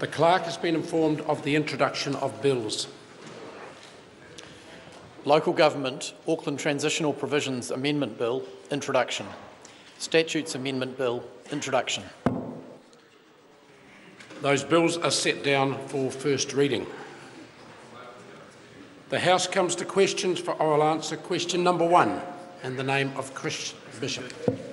The clerk has been informed of the introduction of bills. Local Government Auckland Transitional Provisions Amendment Bill, introduction. Statutes Amendment Bill, introduction. Those bills are set down for first reading. The House comes to questions for oral answer. Question number 1, and the name of Chris Bishop.